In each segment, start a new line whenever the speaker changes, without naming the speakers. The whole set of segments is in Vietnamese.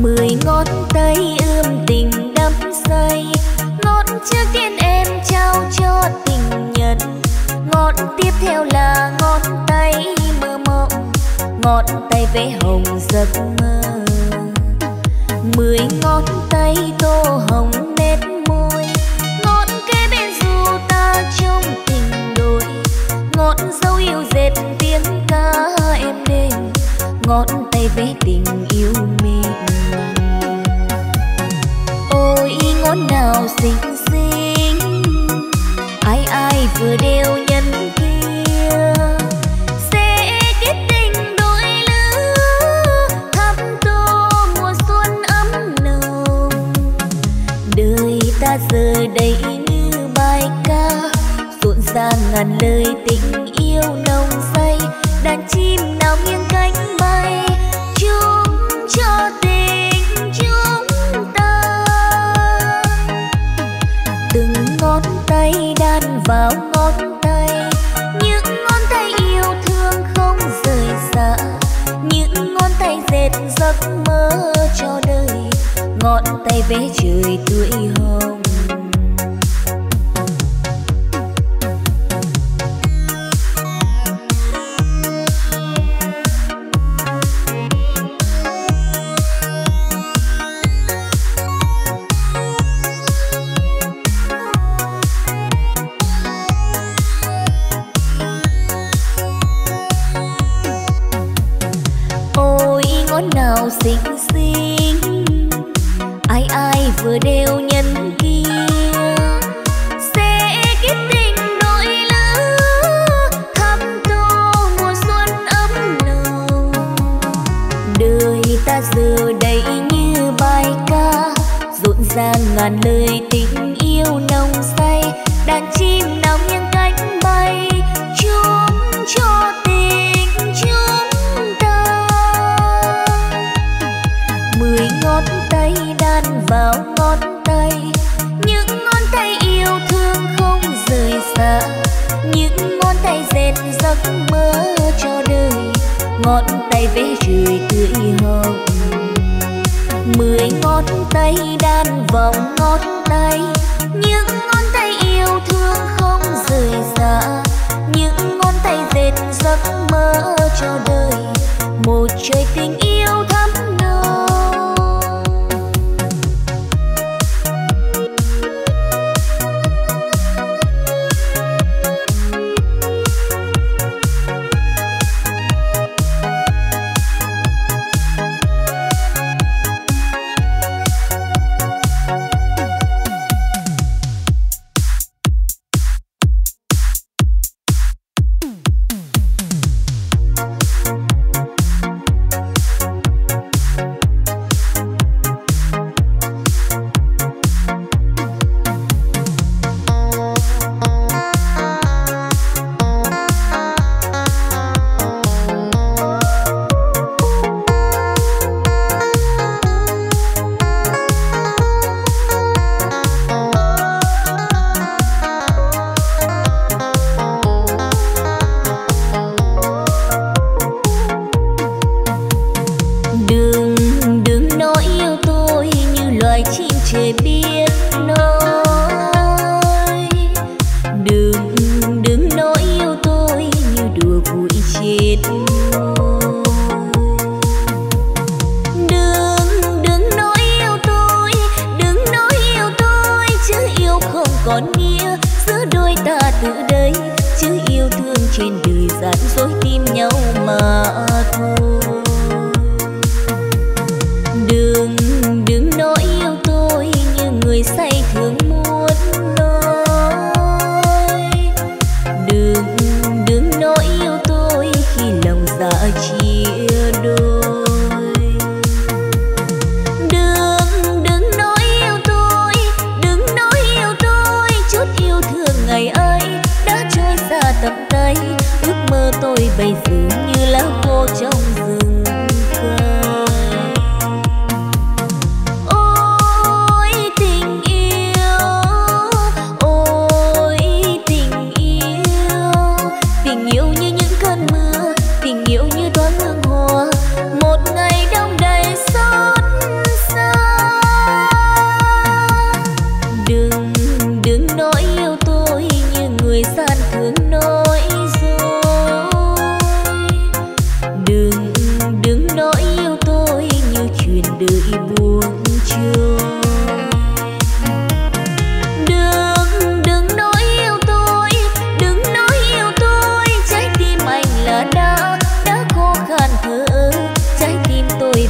10 ngón tay ươm tình đắm say. Ngón trước tiên em trao cho tình nhân, ngón tiếp theo là ngón tay mơ mộng, ngón tay vẽ hồng giấc mơ. 10 ngón tay tô hồng nét môi, ngón kế bên dù ta trong tình đôi, ngón dấu yêu dệt tiếng ca em đêm, ngón tay vẽ tình yêu mình. Ôi ngón nào xinh xinh, ai ai vừa đeo nhân kia, sẽ kết tình đôi lứa, thắm tô mùa xuân ấm nồng. Đời ta giờ đây như bài ca, rộn ràng ngàn lời tình yêu nồng say. Đàn chim nào nghiêng cánh bay, chúc cho tình chúng ta. Từng ngón tay đan vào ngón tay, những ngón tay yêu thương không rời xa, những ngón tay dệt giấc mơ cho đời, ngón tay vẽ trời tươi hồng. Ngón nào xinh xinh, ai ai vừa đeo nhân kia, sẽ kết tình đôi lứa, thắm tô mùa xuân ấm nồng. Đời ta giờ đây như bài ca, rộn ràng ngàn lời tình yêu nồng say. Đàn chim nào nghiêng cánh bay, chúc cho tình chúng ta. 10 ngón tay đan vào ngón tay, những ngón tay yêu thương không rời xa, những ngón tay dệt giấc mơ cho đời, ngón tay vẽ trời tươi hồng. 10 ngón tay đan vòng ngón tay, những ngón tay yêu thương không rời xa, những ngón tay dệt giấc mơ cho đời, một trời tình yêu thắm nồng.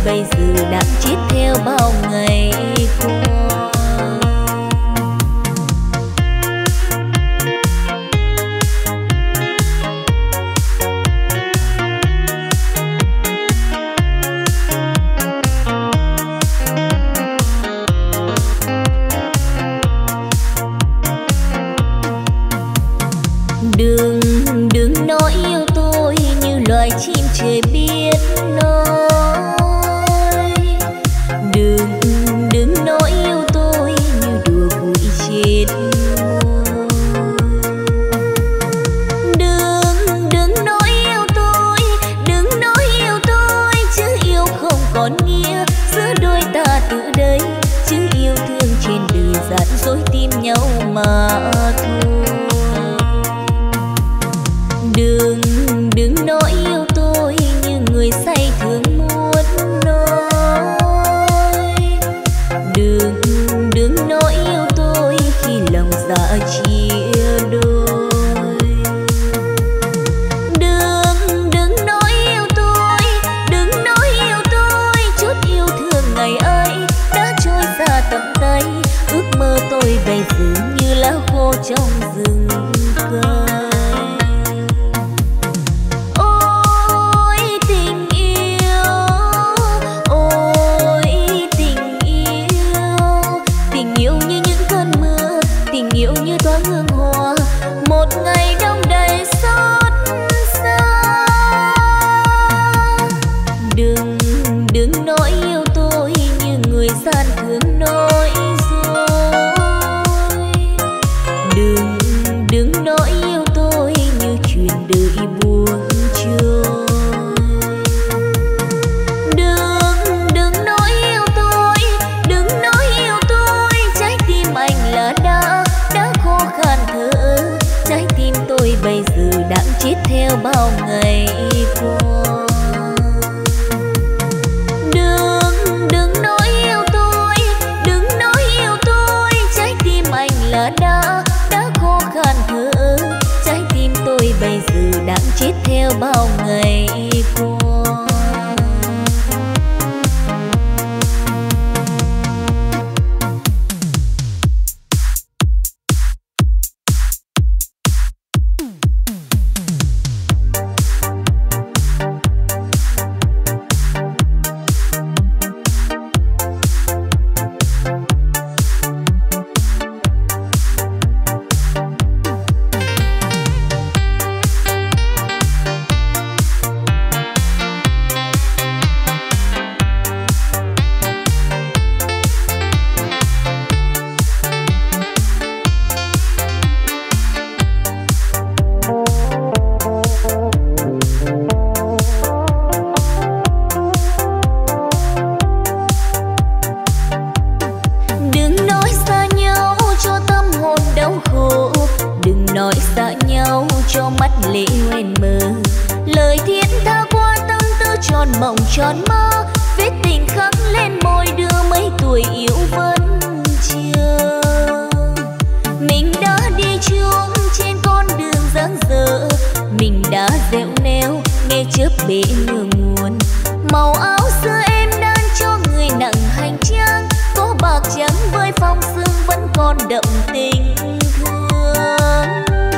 bây giờ đang chết theo bao ngày qua. Đừng nói yêu tôi như loài chim trời biết nói. Đừng nói yêu tôi như đùa vui chết môi. Đừng nói yêu tôi, đừng nói yêu tôi, chứ yêu không còn nghĩa giữa đôi ta từ đây. Chứ yêu thương trên đời gian dối tim nhau mà thôi. Đừng nói yêu tôi như người say thường muốn nói. Đừng nói yêu tôi khi lòng dạ chia đôi. Đừng nói yêu tôi, đừng nói yêu tôi, chút yêu thương ngày ấy đã trôi xa tận tay. Ước mơ tôi bây giờ như lá khô trong rừng cây. Chết theo bao ngày qua. Đừng nói yêu tôi, đừng nói yêu tôi, trái tim anh là đã khô khan thở. Trái tim tôi bây giờ đang chết theo bao ngày qua. Tròn mơ vết tình khắc lên môi đưa mấy tuổi yêu vẫn chưa. Mình đã đi chung trên con đường dang dở, mình đã dẻo néo nghe chớp bể ngược nguồn. Màu áo xưa em đan cho người nặng hành trang, có bạc trắng với phong sương vẫn còn đậm tình thương.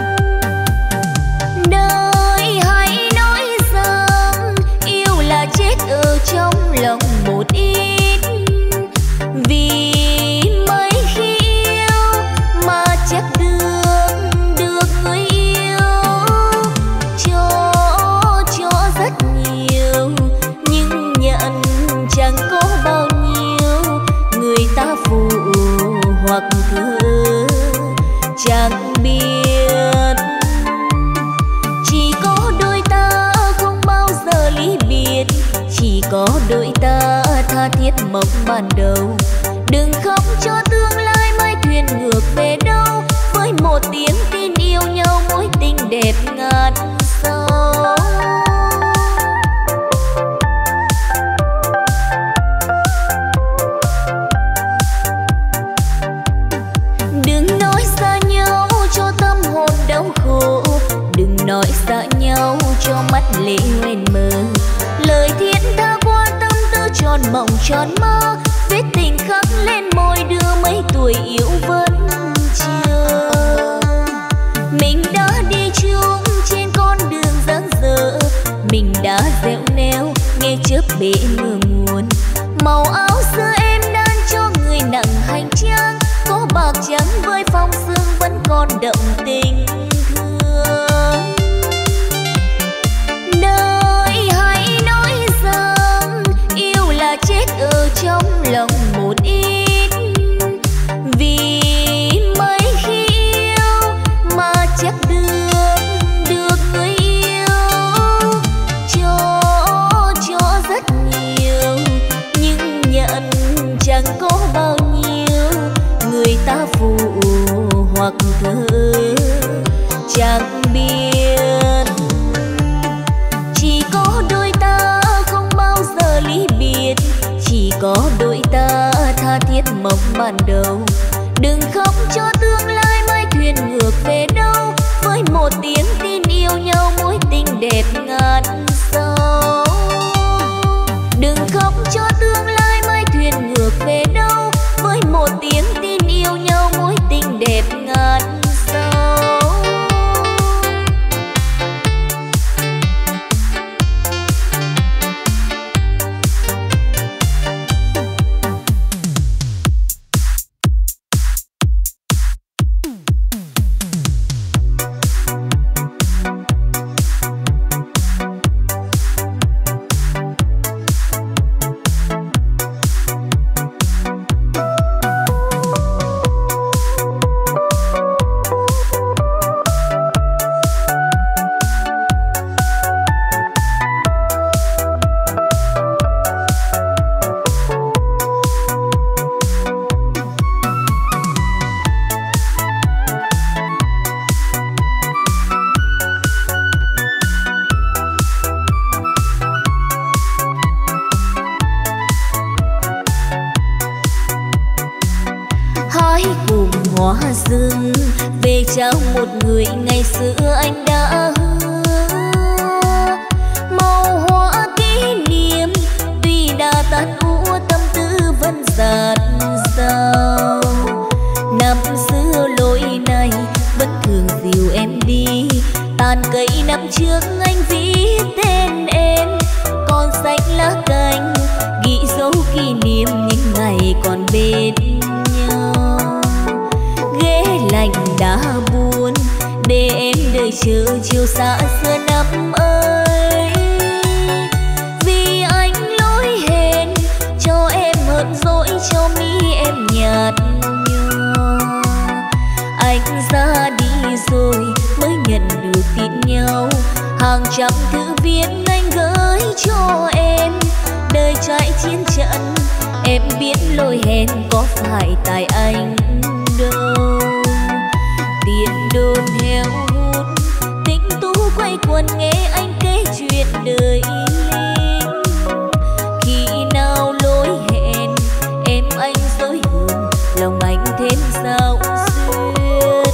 Đời hãy nói rằng yêu là chết ở trong lòng một ít, vì mấy khi yêu mà chắc được người yêu cho rất nhiều, nhưng nhận chẳng có bao nhiêu. Người ta phụ hoặc thơ chẳng biết, chỉ có đôi ta không bao giờ ly biệt, chỉ có đôi ta tha thiết mộng ban đầu. Đừng khóc cho tương lai mai thuyền ngược về đâu, với một tiếng tin yêu nhau mối tình đẹp ngàn sâu. Đừng nói xa nhau cho tâm hồn đau khổ, đừng nói xa nhau cho mắt lệ hoen mờ. Lời thiết tha qua tâm tư tròn tròn mộng tròn mơ, vết tình khắc lên môi đưa mấy tuổi yêu vẫn chờ. Mình đã đi chung trên con đường dang dở, mình đã dẻo neo nghe chớp bể mưa nguồn. Màu áo xưa em đan cho người nặng hành trang, có bạc trắng với phong sương vẫn còn động tình thương. Đời hãy nói rằng yêu là chết ở trong lòng một ít, vì mấy khi yêu mà chắc được người yêu cho rất nhiều, nhưng nhận chẳng có bao nhiêu. Người ta phụ hoặc thơ chẳng biết, chỉ có đôi ta không bao giờ ly biệt, chỉ có đôi ta tha thiết mộng ban đầu. Đừng khóc cho tương lai mai thuyền ngược về đâu, với một tiếng tin yêu nhau mối tình đẹp ngàn sâu. Đừng khóc cho tương lai mai thuyền ngược về đâu, với một tiếng tin yêu nhau mối tình đẹp ngàn sâu. Dừng về trao một người ngày xưa anh đã hứa. Màu hoa kỷ niệm tuy đã tan úa, tâm tư vẫn dạt dào. Năm xưa lối này vẫn thường dìu em đi, tàn cây năm trước anh viết tên em, còn xanh lá cành ghi dấu kỷ niệm những ngày còn bên nhau. Ghế lạnh đã buồn để em đợi chờ chiều xa xưa năm ấy, vì anh lỗi hẹn cho em hờn dỗi, cho mi em nhạt nhòa. Anh ra đi rồi mới nhận được tin nhau, hàng trăm thư viết anh gửi cho em. Đời trải chiến trận em biết lỗi hẹn có phải tại anh đâu. Tiền đồn heo hút tính tú quay quần nghe anh kể chuyện đời linh. Khi nào lỗi hẹn em anh dối hờn, lòng anh thêm sao xuyên.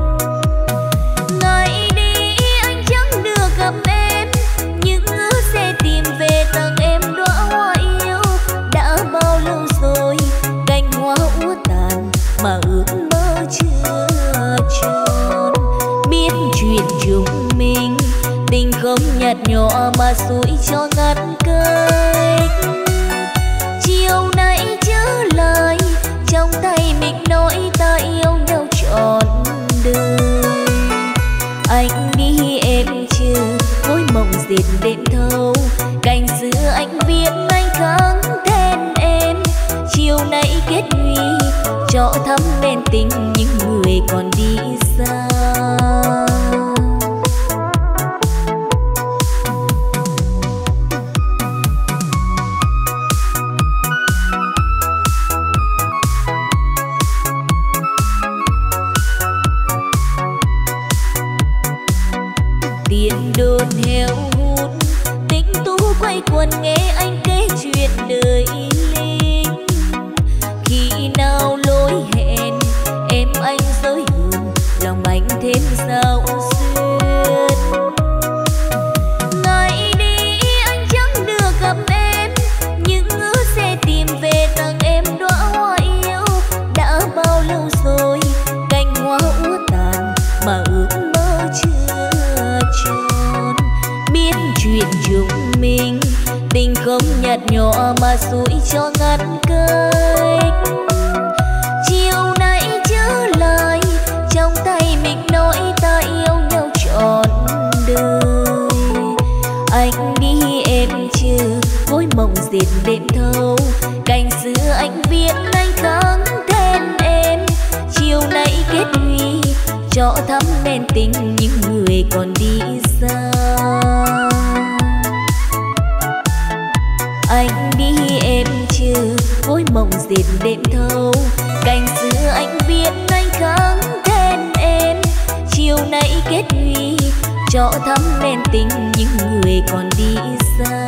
Ngày đi anh chẳng được gặp em, nhưng ước sẽ tìm về tặng em đóa hoa yêu. Đã bao lâu rồi cành hoa úa tàn mà ước mơ chưa tròn. Biết chuyện chúng mình tình không nhạt nhòa mà rủi cho ngăn cách. Chiều nay trở lại trong tay mình nói ta yêu nhau trọn đời. Anh đi em chờ ngôi mộng dệt đêm thâu, cành xưa anh viết anh khắc tên em. Chiều nay kết huy cho thắm bên tình những người còn đi xa. Tiền đồn heo hút tính tú quay quần nghe anh kể chuyện đời linh. Khi nào lỗi hẹn em sông nhạt nhòa mà suối cho ngăn cách. Chiều nay trở lại trong tay mình nói ta yêu nhau trọn đời. Anh đi em chưa gối mộng diệt đêm thâu, cành xưa anh viết anh kháng tên em. Chiều nay kết huy cho thắm nên tình những người còn đi xa. Anh đi em chưa gối mộng diệt đêm thâu, cành xưa anh viết anh kháng tên em. Chiều nay kết huy cho thắm nên tình những người còn đi xa.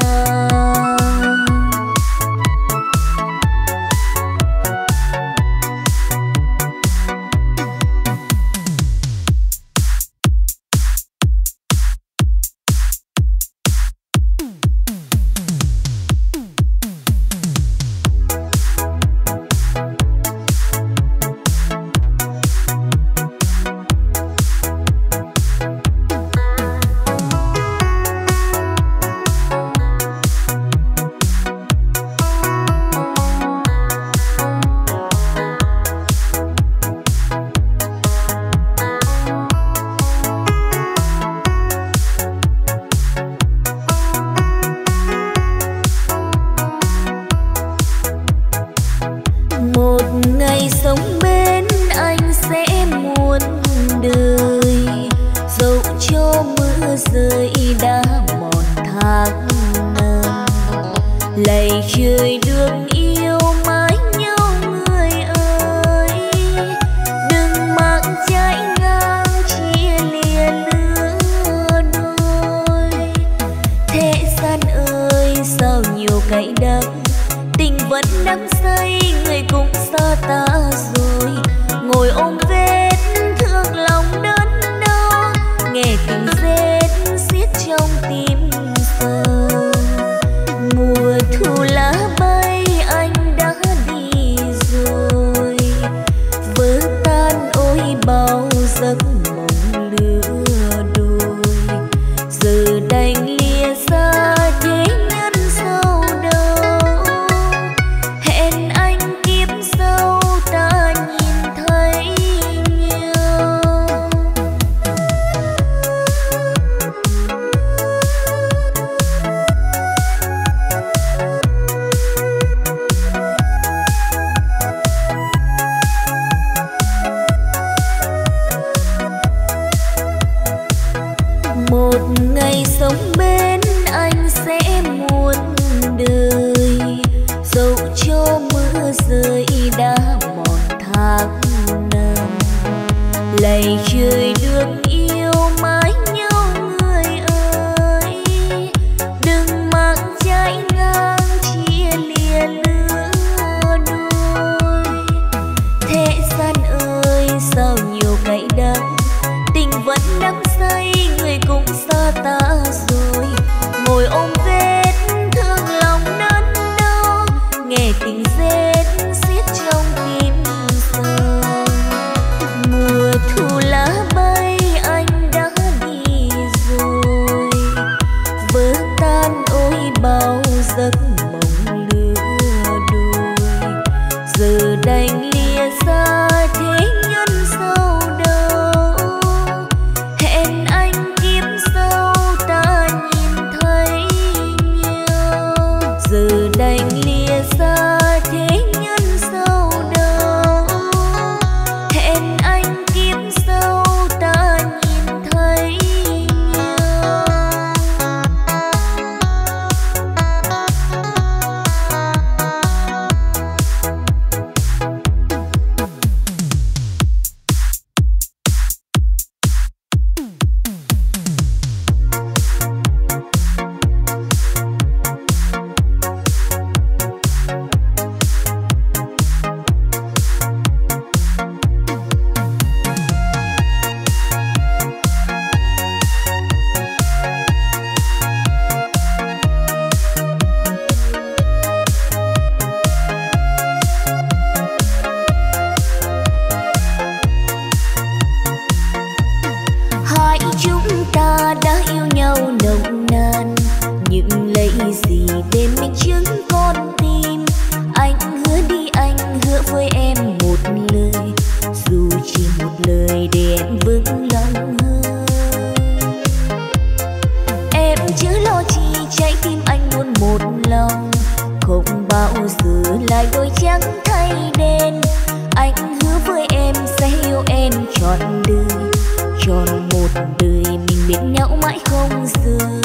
giờ lại đôi trắng thay đen. Anh hứa với em sẽ yêu em trọn đời, trọn một đời mình bên nhau mãi không rời.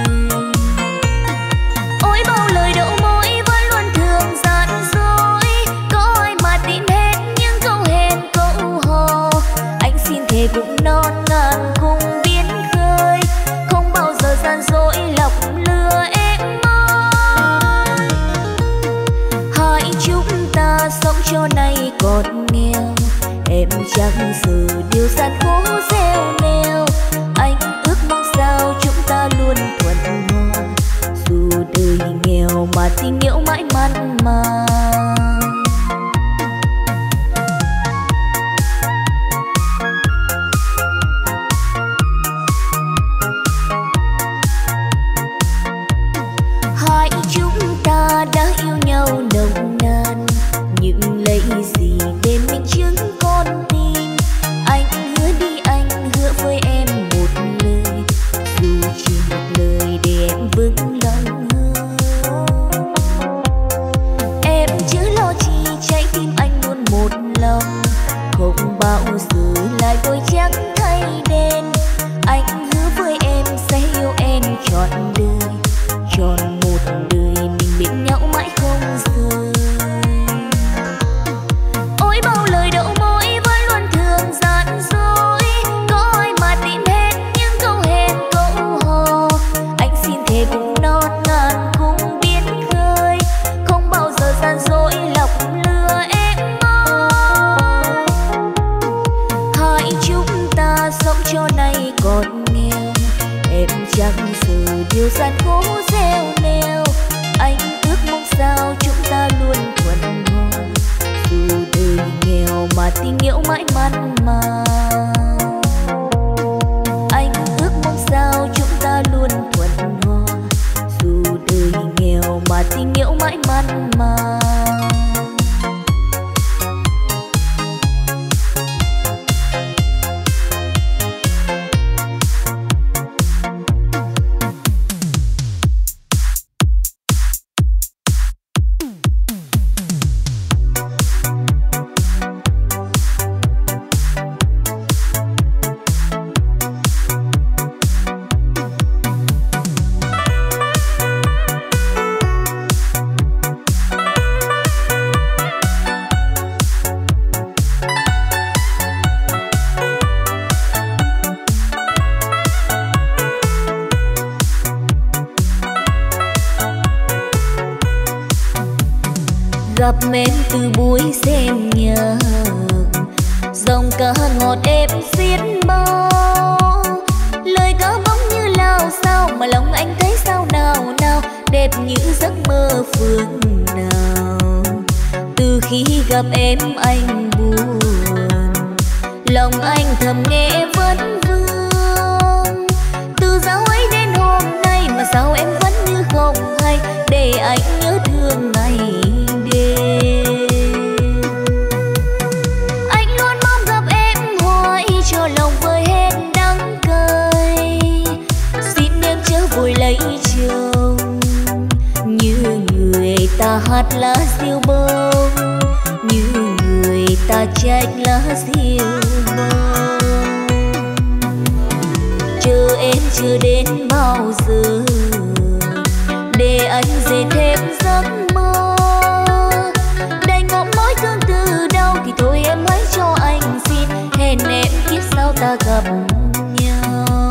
Ôi bao lời đậu môi vẫn luôn thường gian dối, có ai mà tin hết những câu hẹn câu hò. Anh xin thề cũng non ngàn cùng biến khơi, không bao giờ gian dối lọc lừa em ơi. Hai chúng ta sống cho nay còn nghèo, em chẳng giờ điều gian khổ gieo neo. Anh ước mong sao chúng ta luôn thuận hòa, dù đời nghèo mà tình yêu mãi mặn mà. Hai chúng ta đã yêu nhau nồng nàn, nhưng lấy gì để minh chứng con tim. Anh hứa đi, anh hứa với em một lời, dù chỉ một lời để em vững lòng hơn. Em chớ lo chi trái tim anh luôn một lòng, không bao giờ lại đôi trắng thay đen. Anh hứa với em sẽ yêu em trọn đời, trọn một đời mình bên nhau mãi không rời. Ôi bao lời đậu môi vẫn luôn thường gian dối, có ai mà tin hết những câu hẹn câu hò. Anh xin thề cùng non ngàn cùng biến khơi, không bao giờ gian dối lọc lừa em ơi. Hai chúng ta sống cho nay còn nghèo, em chẳng giờ điều gian khổ gieo neo. Anh ước mong sao chúng ta luôn thuận hòa, dù đời nghèo mà tình yêu mãi mặn mà. Anh ước mong sao chúng ta luôn thuận hòa, dù đời nghèo mà tình yêu mãi mặn mà. Gặp em từ buổi xem nhạc, dòng ca ngọt êm xiết bao. Lời ca bóng như lao sao mà lòng anh thấy sao nào nào, đẹp như giấc mơ phương nào. Từ khi gặp em anh buồn, lòng anh thầm nghe vấn vương. Từ dạo ấy đến hôm nay mà sao em vẫn như không hay, để anh nhớ thương ngày anh luôn mong gặp em hoài cho lòng vơi hết đắng cay. Xin em chớ vội lấy chồng, như người ta hát lá diêu bông, như người ta trách lá diêu bông. Chờ em chưa đến bao giờ, để anh dệt thêm giấc mơ. Đành ngậm mối thương từ đâu thì thôi em hãy cho anh xin, hẹn em kiếp sau ta gặp nhau.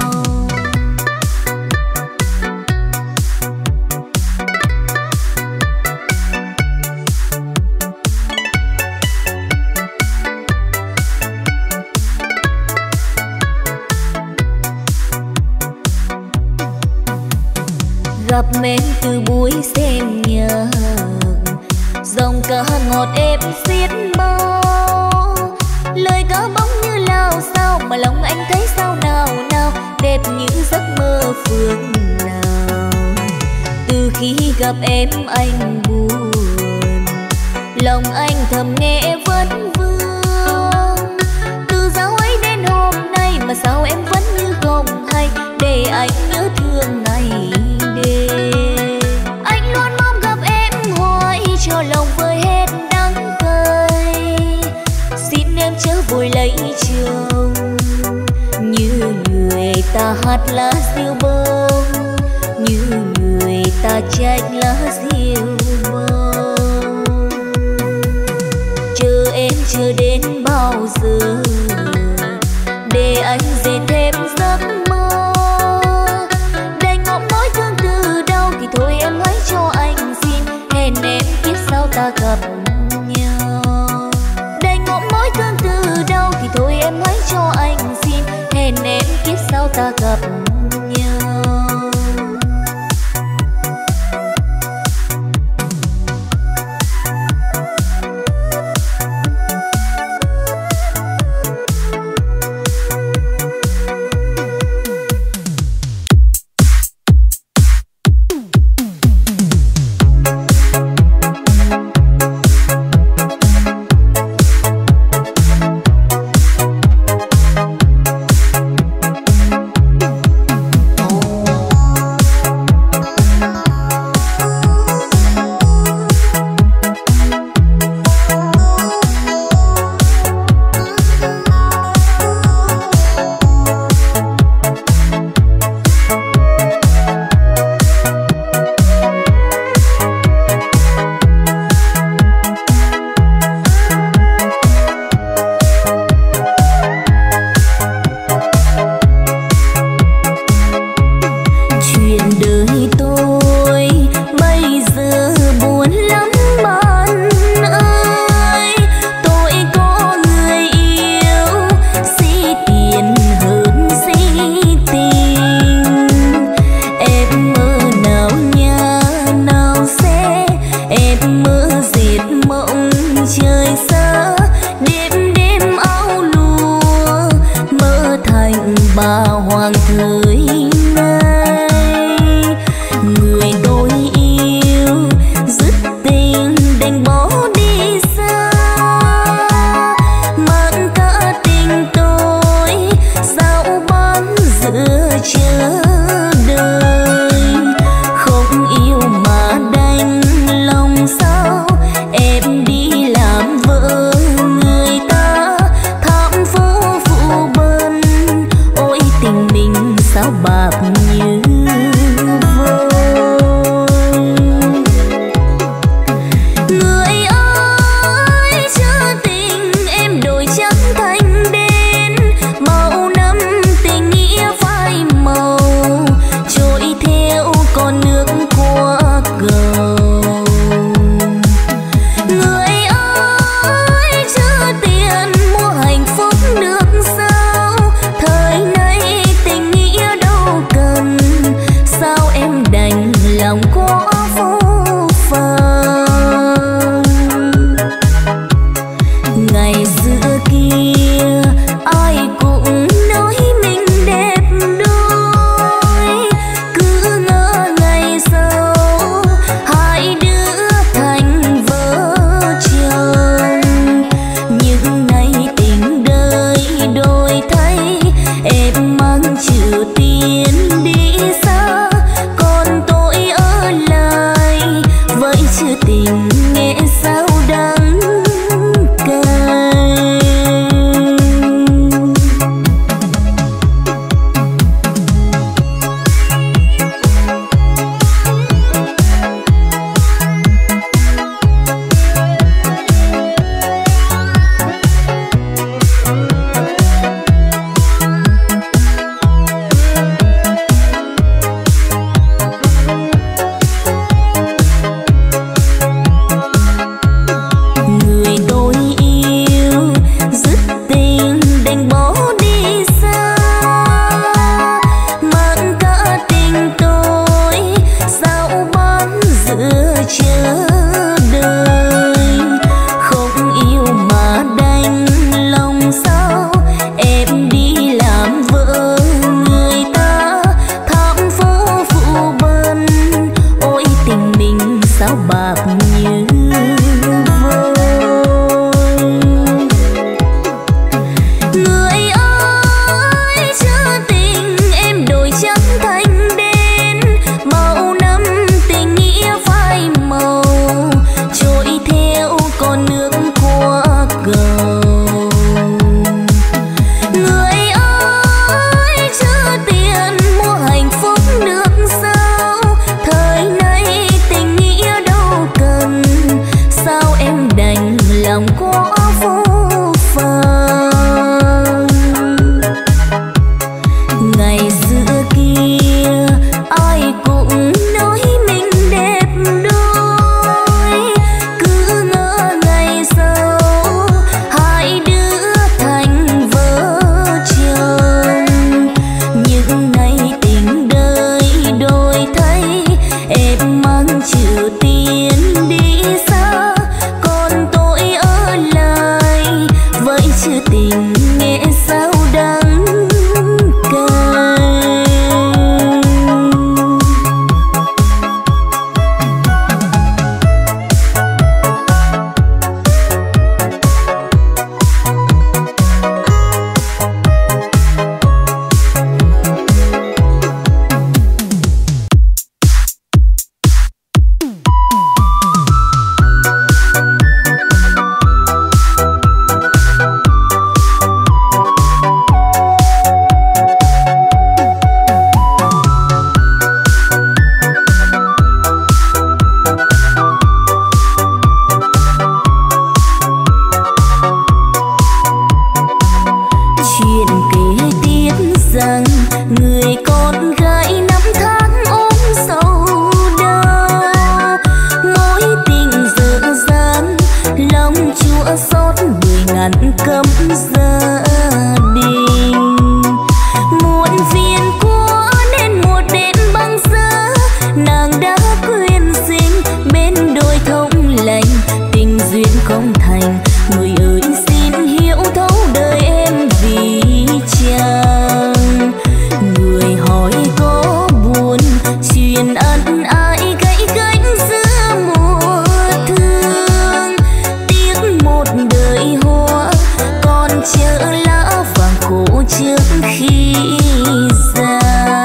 Gặp em từ buổi xem nhạc, dòng ca ngọt êm xiết bao. Lời ca bóng như lao sao mà lòng anh thấy sao nào nào, đẹp như giấc mơ phương nào. Từ khi gặp em anh buồn, lòng anh thầm nghe vấn vương. Từ dạo ấy đến hôm nay mà sao em vẫn như không hay, để anh nhớ thương ngày đêm. Anh luôn mong gặp em hoài cho cho lòng vơi hết đắng cay. Xin em chớ vội lấy chồng, như người ta hát lá diêu bông, như người ta trách lá diêu bông. Chờ em chờ đến bao giờ để anh dệt thêm giấc mơ. Để ngọn mối thương từ đâu thì thôi em hãy cho anh xin, hẹn em kiếp sau ta gặp nhau. Để ngọn mối thương từ đâu thì thôi em hãy cho anh xin, hẹn em kiếp sau ta gặp nhau. ngàn cấm gia đình. Muộn phiền quá nên một đêm băng giá, nàng đã quyên sinh bên đôi thông lành. Tình duyên không thành, người ơi xin hiểu thấu đời em vì chàng. Người hỏi có buồn chuyện ân ái gãy gánh giữa mùa thương. Tiếc một đời hoa còn chờ lá vàng khổ trước khi già.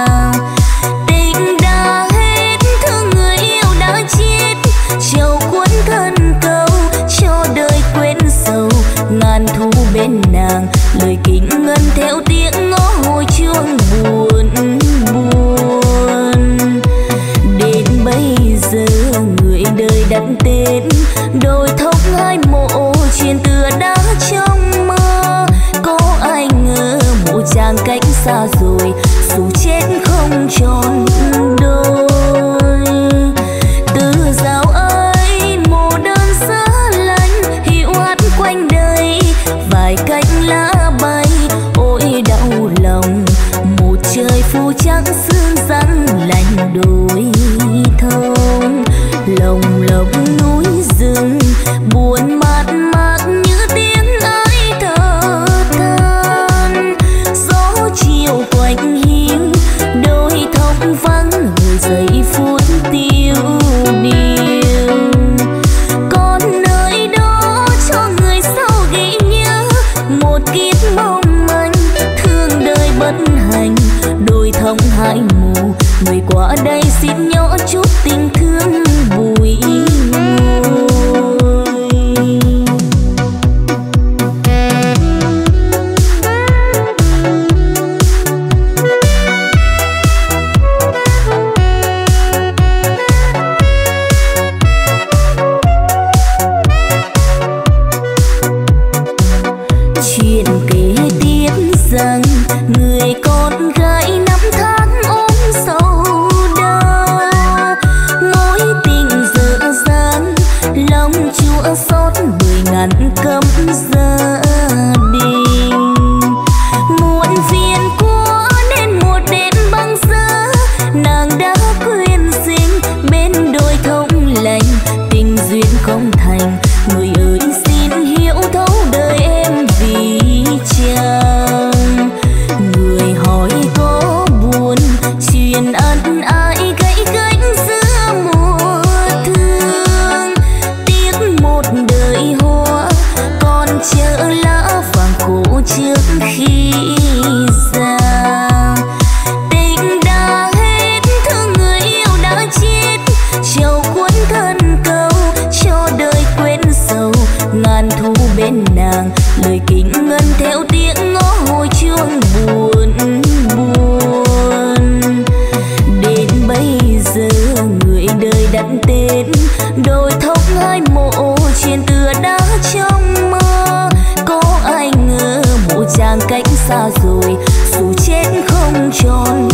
Tình đã hết thương người yêu đã chết, trầu cuốn thân câu cho đời quên sầu. Ngàn thu bên nàng lời kính ngân theo tiếng ngõ hồi chuông buồn buồn. Đến bây giờ người đời đặt tên đôi thốc hai mộ, chuyện tựa đã trong mơ. Có ai ngờ một chàng cách xa rồi, dù chết không tròn đôi. Từ dạo ấy mồ đơn giá lạnh hiu hắt quanh đời, vài cánh lá bay ôi đau lòng. Một trời phù trắng sương rắn lạnh đôi thông. Lồng lộng núi rừng buồn mát mát như tiếng ai thở than. Gió chiều quạnh hiu đôi thông vắng, người giây phút tiêu điều. Còn nơi đó cho người sau ghi nhớ một kiếp mong manh, thương đời bất hành đôi thông hai mù. Người qua đây xin nhỏ chút tình thương bùi ngùi. Chuyện kể tiếp rằng người con gái năm tháng ôm sầu đau. Mối tình dở dang lòng chua xót bởi ngàn cấm gia đình. Muộn phiền quá nên một đêm băng giá, nàng đã quyên sinh bên đôi thông lành. Tình duyên không thành, người ơi xin hiểu thấu đời em vì chàng. Người hỏi có buồn chuyện ân ái gãy gánh giữa mùa thương. Tiếc một đời hoa còn chờ lá vàng khổ trước khi già. Tình đã hết thương người yêu đã chết, trầu cuốn thân câu cho đời quên sầu. Ngàn thu bên nàng lời kính ngân theo tiếng ngõ hồi chuông buồn buồn. Đến bây giờ người đời đặt tên đôi thốc hai mộ, chuyện tựa đã trong mơ. Có ai ngờ một chàng cách xa rồi, dù chết không tròn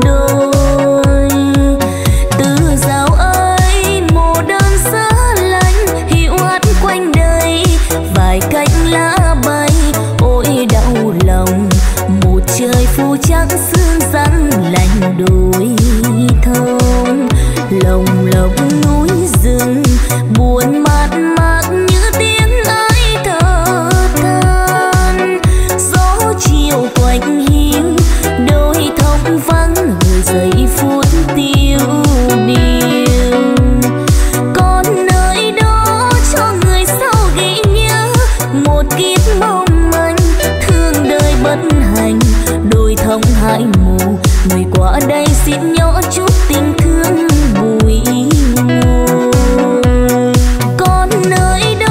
đôi. Từ dạo ấy mồ đơn giá lạnh hiu hắt quanh đời, vài cánh lá bay ôi đau lòng. Một trời phù trắng sương rắn lạnh đôi thông. Lồng lộng núi rừng buồn mát mát như tiếng ai thở than. Gió chiều quạnh hiu đôi thông vắng, người giây phút tiêu điều. Còn nơi đó cho người sau ghi nhớ một kiếp mong manh, thương đời bất hành đôi thông hai mù. Người qua đây xin nhỏ chút tình thương bùi ngùi. Còn nơi đó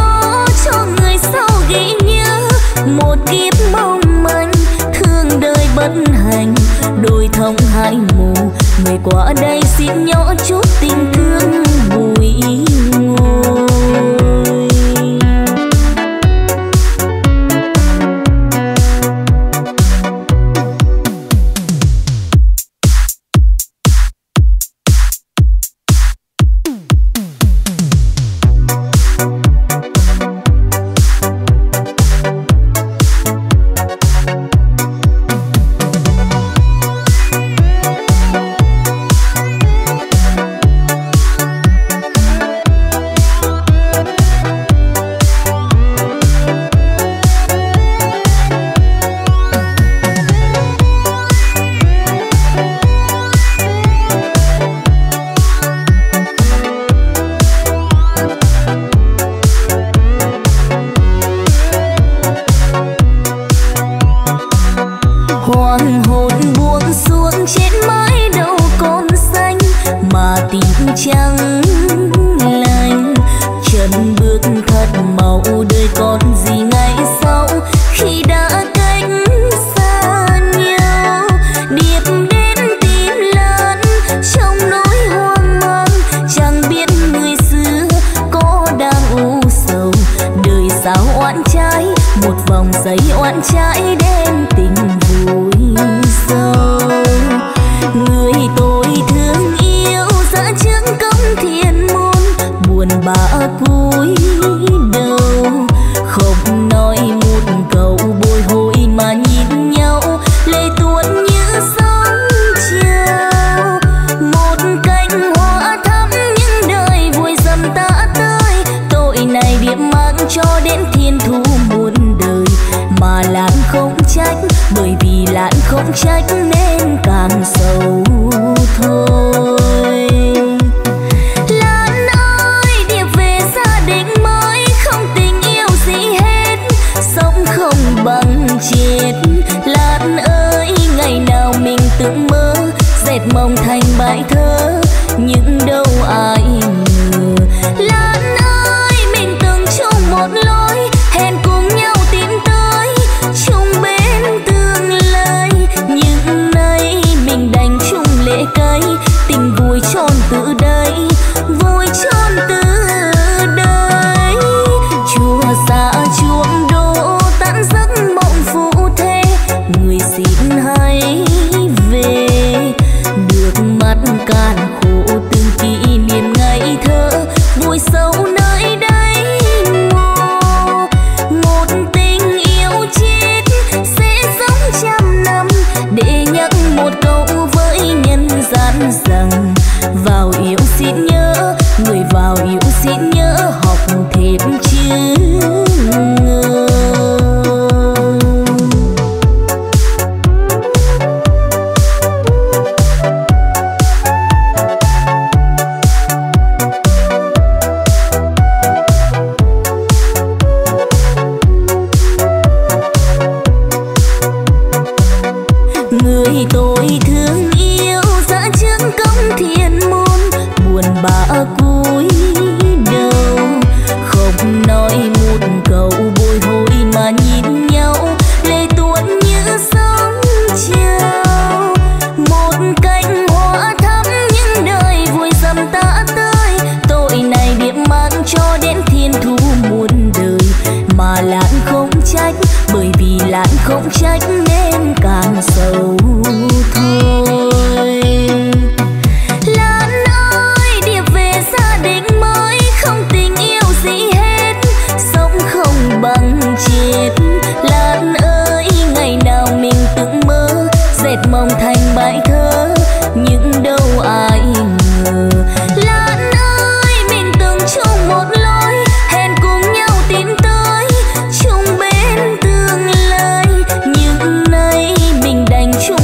đoạn trái đêm tình vui sâu. Người tôi thương yêu dã trước cổng thiên môn, buồn bã cúi đầu không nói một câu bồi hồi mà nhìn nhau, lệ tuôn như sóng trào. Một cánh hoa thắm những đời vui dầm ta tới, tội này điệp mang cho đến thiên thu muôn đời. Mà Lan không trách, bởi vì Lan không trách nên càng sầu thôi. Lan ơi điệp về gia đình mới, không tình yêu gì hết, sống không bằng chết. Lan ơi ngày nào mình từng mơ, dệt mộng thành bài thơ nhưng đâu ai ngờ. Lan ơi mình từng chung một lối, hẹn cùng nhau tiến tới chung bên tương lai, nhưng nay mình đành chung lệ cay. Tình vui tròn từ đây, vui tròn từ đây. Chùa xa chuông đổ tan giấc mộng phụ thế, người xin hãy về được mắt càn khổ từng kỷ niệm ngày thơ vui sâu nơi đáy mồ. Một tình yêu chết sẽ sống trăm năm, để nhắc một câu với nhân gian rằng vào yêu xin nhớ, người vào yêu xin nhớ học thêm chữ ngờ. Người tôi thương yêu dã trước cổng thiên môn, buồn bã cúi đầu không nói một câu bồi hồi mà nhìn nhau, lệ tuôn như sóng trào. Một cánh hoa thắm những đời vui dầm ta tới, tội này điệp mang cho đến thiên thu muôn đời. Mà Lan không trách, bởi vì Lan không trách nên càng sầu thôi. Lan ơi điệp về gia đình mới, không tình yêu gì hết, sống không bằng chết. Lan ơi ngày nào mình từng mơ, dệt mộng thành bài thơ nhưng đâu ai ngờ. Lan ơi mình từng chung một lối, hẹn cùng nhau tiến tới chung bên tương lai, nhưng nay mình đành chung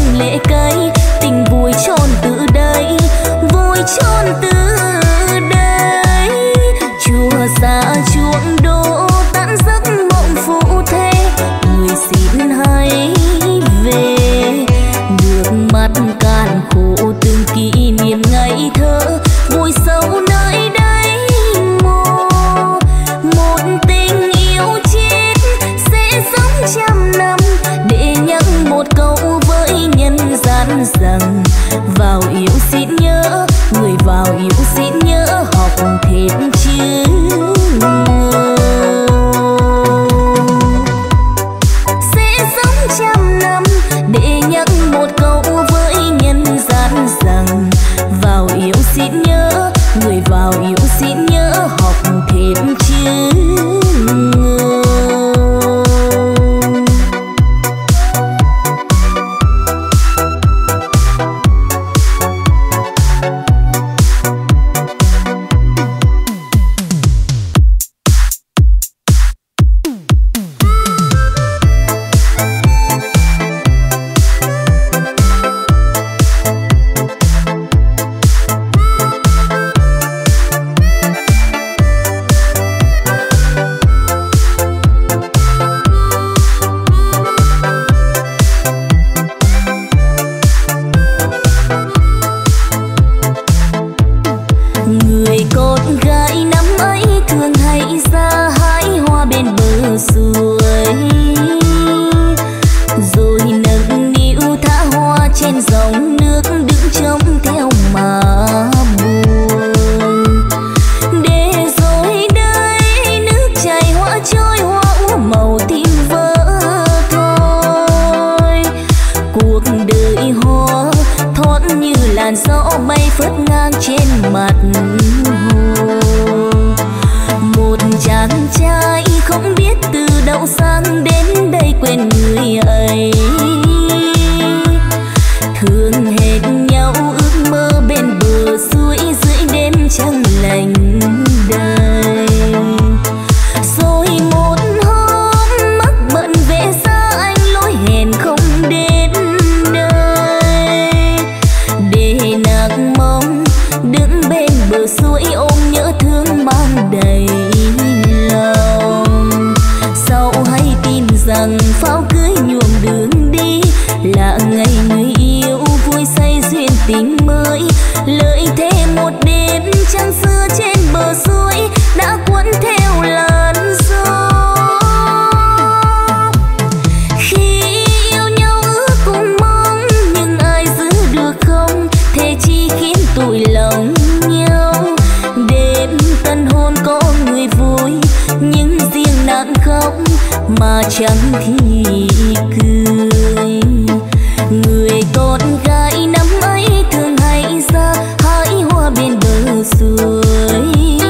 chẳng thì cười. Người con gái năm ấy thường hay ra hái hoa bên bờ suối,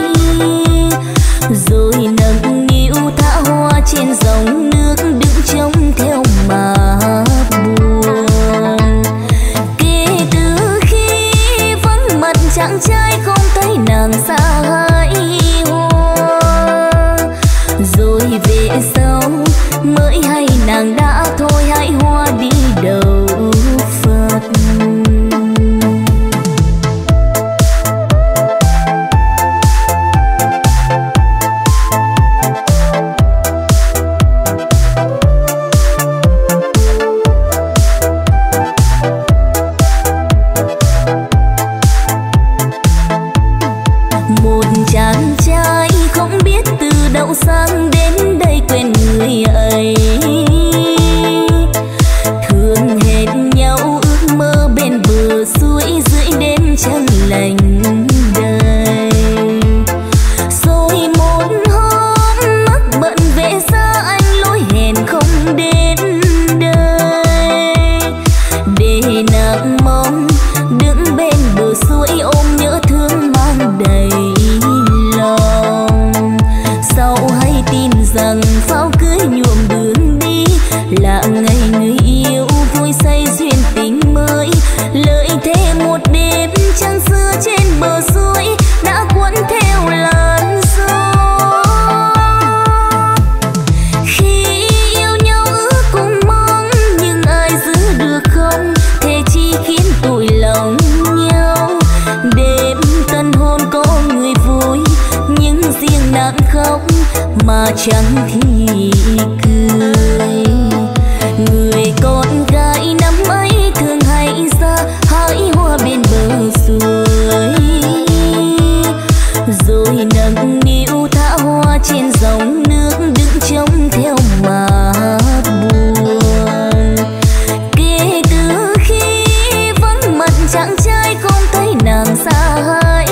rồi nâng niu thả hoa trên dòng nước đứng trông theo mà buồn. Kể từ khi vắng mặt chàng trai không thấy nàng xa hái hoa, rồi về sau mới hay nàng đã thôi hái hoa đi đầu Phật. Một chàng trai không biết từ đâu sang đến đây quen người ấy, thường hẹn nhau ước mơ bên bờ suối dưới đêm trăng lạnh đầy. Rồi một hôm mắc bận về xa anh lối hẹn không đến đây, để nàng mong đứng bên bờ suối ôm nhớ thương mang đầy lòng. Sau hay tin rằng pháo cưới nhuộm đường đi là ngày người yêu vui say duyên tình mới. Lời thề một đêm trăng xưa trên bờ suối đã cuốn theo làn gió. Khi yêu nhau ước cùng mong nhưng ai giữ được không thể chi khiến tủi lòng nhau. Đêm tân hôn có người vui nhưng riêng nàng khóc mà chẳng thì cười. Người con gái năm ấy thường hay ra hái hoa bên bờ suối, rồi nâng niu thả hoa trên dòng nước đứng trông theo mà buồn. Kể từ khi vắng mặt chàng trai không thấy nàng xa hái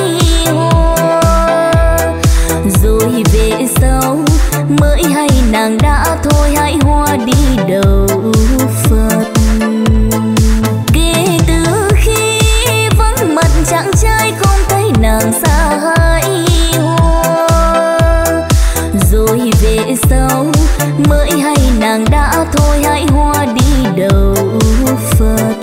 hoa, rồi về sau mới hay nàng đã thôi hái hoa đi đầu Phật. Kể từ khi vắng mặt chàng trai không thấy nàng xa hái hoa, rồi về sau mới hay nàng đã thôi hái hoa đi đầu Phật.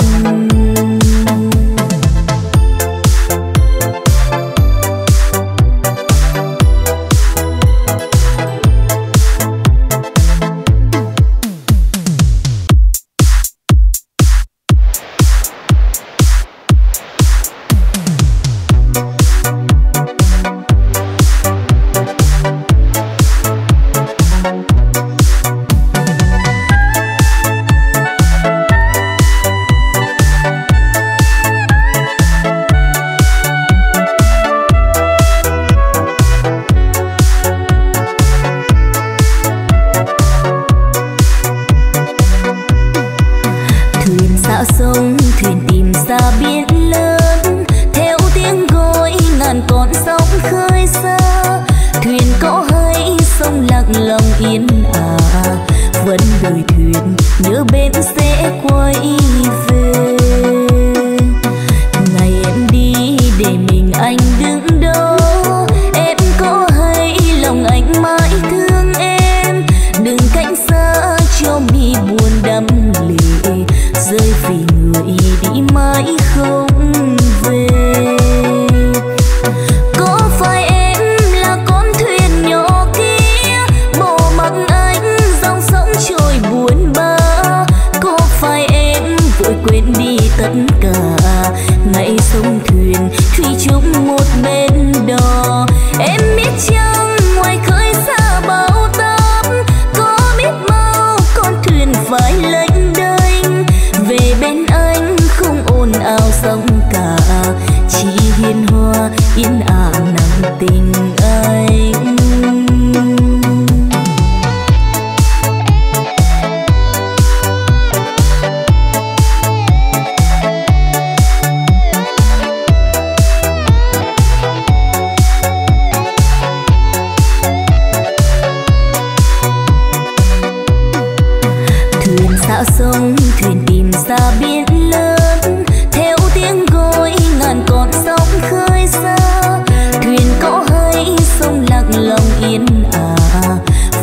Quên đi tất cả ngày sông thuyền thủy chung một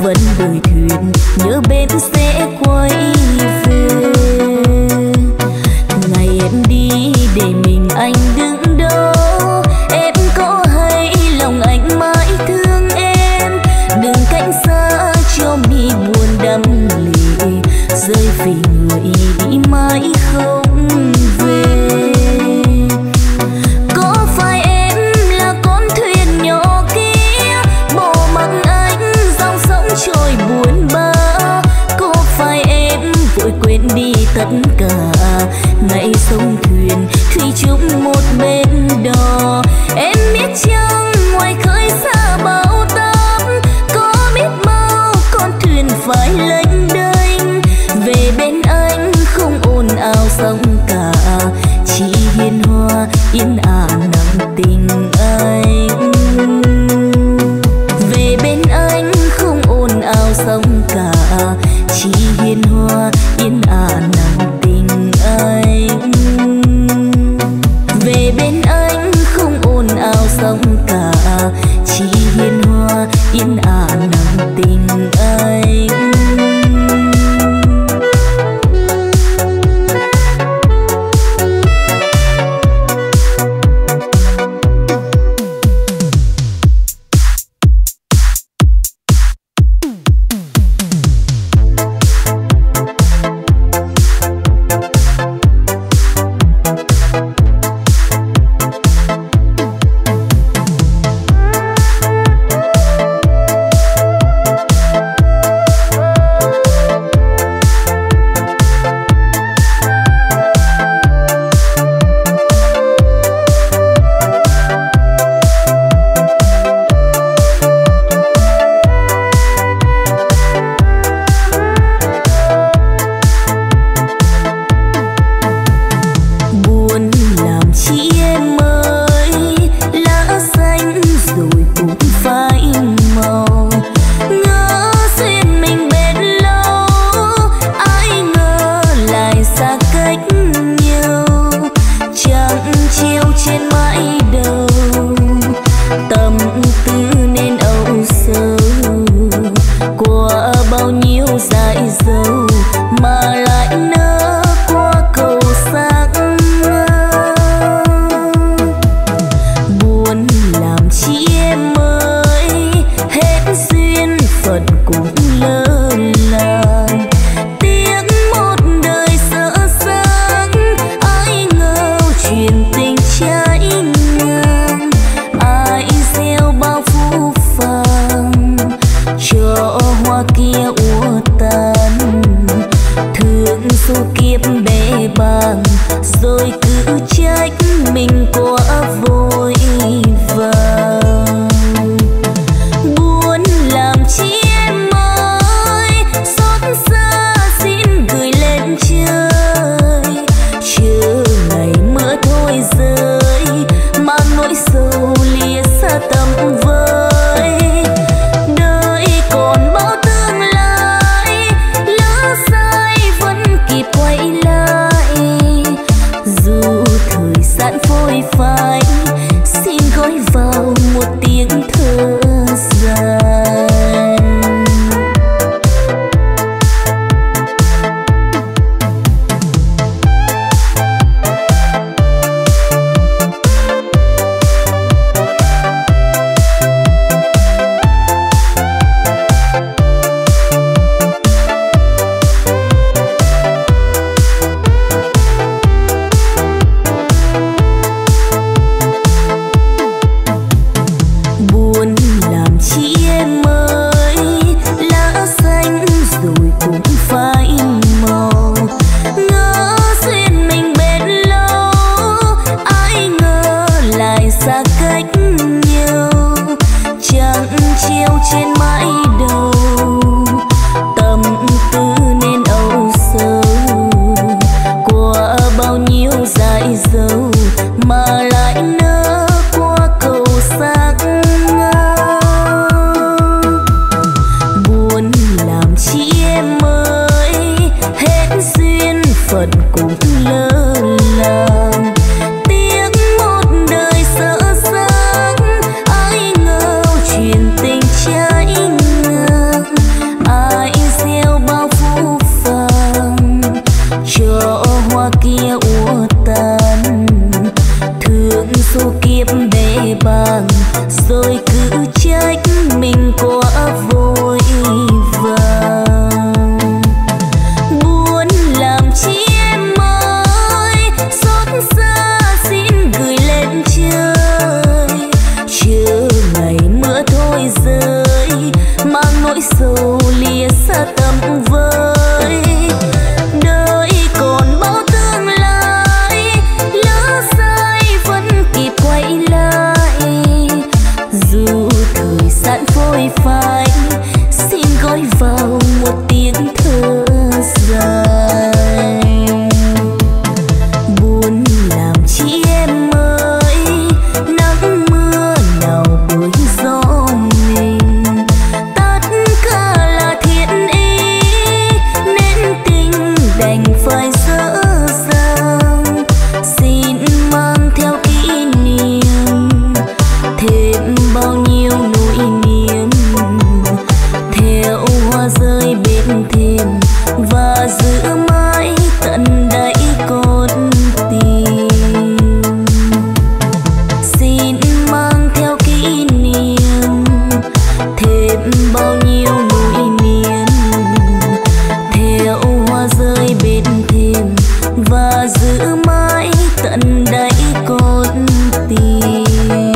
vẫn đợi thuyền nhớ bên sẽ quay về. Ngày em đi để mình anh đứng đó, em có hay lòng anh mãi thương em. Đừng cánh xa cho mi buồn đắm lệ, rơi vì người đi mãi không về. Có phải em là con thuyền nhỏ kia bỏ mặc anh dòng sóng trôi buồn bã? Có phải em vội quên đi tất cả ngày sông thuyền thủy chung một bên đò? Em biết chăng ngoài khơi xa bão táp có biết bao con thuyền phải lênh đênh về bên anh, không ồn ào sóng cả, chỉ hiền hòa yên ả nặng tình anh. Về bên anh không ồn ào sóng cả, chỉ hiền hòa yên ả nặng tình anh. Về bên anh không ồn ào sóng cả, chỉ hiền hòa yên ả nặng tình anh.
trái ngang
nỗi sầu lìa xa tầm với. Đời còn bao tương lai, lỡ sai vẫn kịp quay lại. Dù thời gian phôi phai, xin gói vào một tiếng thơ dài. Buồn làm chi em ơi, nắng mưa nào bối gió mình. Tất cả là thiện ý, nên tình đành phải dở dang. Xin mang theo kỷ niệm, thêm bao nhiêu nỗi niềm. Theo hoa rơi bên thềm và giữ mãi tận đáy con tim. Xin mang theo kỷ niệm, thêm bao nhiêu nỗi niềm. Theo hoa rơi bên thềm và giữ mãi tận đáy con tim.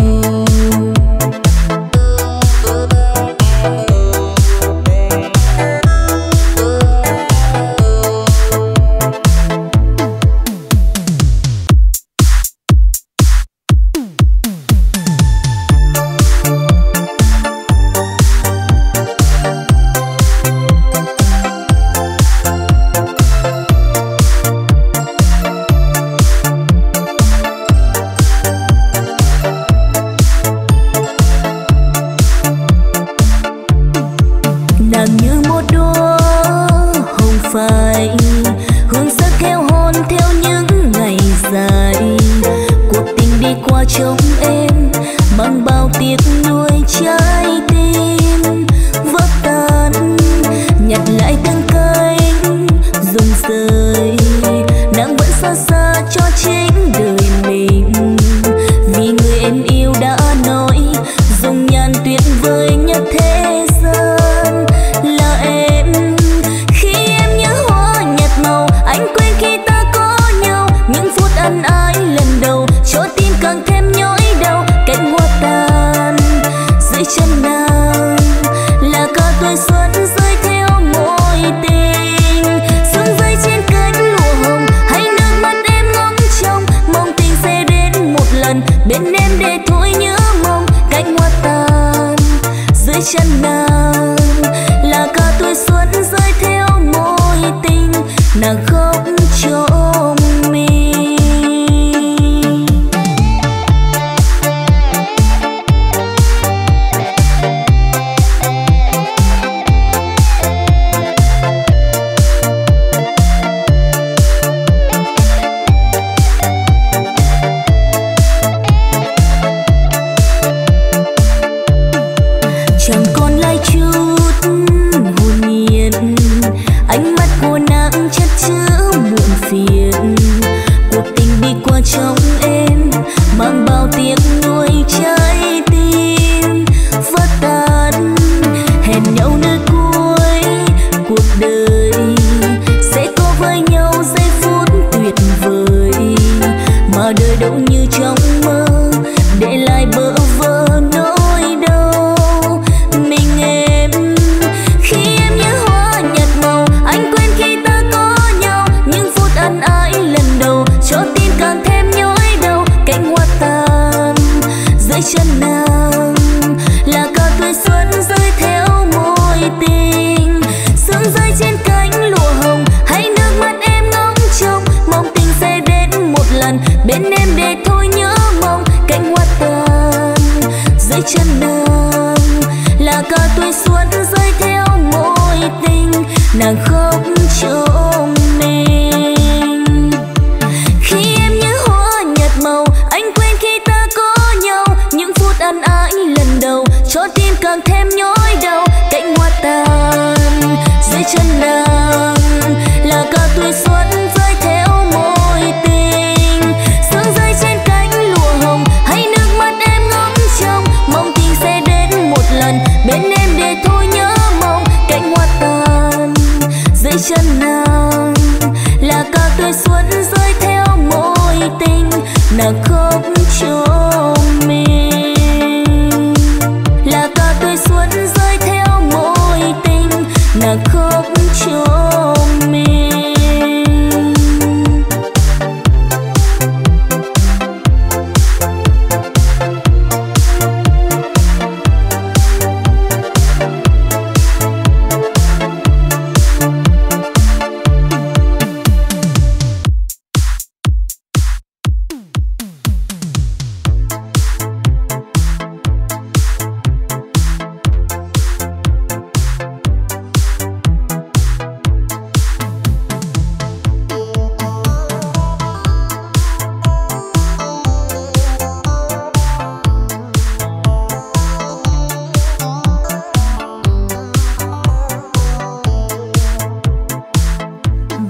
Nàng như một đóa hồng phai, hương sắc theo hôn theo những ngày dài. Cuộc tình đi qua trong em, mang bao tiếc nuối trái tim vỡ tan. Nhặt lại từng cánh rụng rơi, nàng vẫn xa xa cho chính đời mình. Vì người em yêu đã nói, dùng nhan tuyệt vời nhất thế gian là em. Khi em nhớ hoa nhạt màu, anh quên khi ta có nhau. Những phút ân ái lần đầu, cho tim càng thêm nhói đau. Cánh hoa tàn dưới chân nàng là cả tuổi xuân rơi theo mối tình. Sương rơi trên cánh lụa hồng, hay nước mắt em ngóng trông. Mong tình sẽ đến một lần bên em để thôi nhớ mong. Cánh hoa tàn dưới chân nàng là cả tuổi xuân rơi theo mối tình. Nàng khóc cho mình. Chẳng còn lại chút hồn nhiên, ánh mắt của nàng chất chứa muộn phiền. Cuộc tình đi qua trong em, mang bao tiếc nuối trái tim vỡ tan. Hẹn nhau nơi cuối cuộc đời, sẽ có với nhau giây phút tuyệt vời. Mà đời đâu như trong mơ, để lại bỡ vơ nỗi đau. Mình em khi em nhớ hoa nhạt màu, anh quên khi ta có nhau. Những phút ân ái lần đầu, cho tim càng thêm nhói đau. Cánh hoa tàn dưới chân nàng là cả tuổi xuân rơi theo mối tình. Sương rơi trên cánh lụa hồng, hay nước mắt em ngóng trông. Mong tình sẽ đến một lần bên em để thôi nhớ mong. Cánh hoa tàn dưới chân nàng là cả tuổi xuân rơi theo mối tình. Nàng khóc cho mình. Khi em nhớ hoa nhạt màu, anh quên khi ta có nhau. Những phút ân ái lần đầu, cho tim càng thêm nhói đau. Cánh hoa tàn dưới chân nàng là cả tuổi xuân rơi theo mối tình. Sương rơi trên cánh lụa hồng, hay nước mắt em ngóng trông. Mong tình sẽ đến một lần bên em để thôi nhớ mong. Cánh hoa tàn dưới chân nàng là cả tuổi xuân rơi theo mối tình. Nàng khóc cho mình là cả tuổi xuân rơi theo mối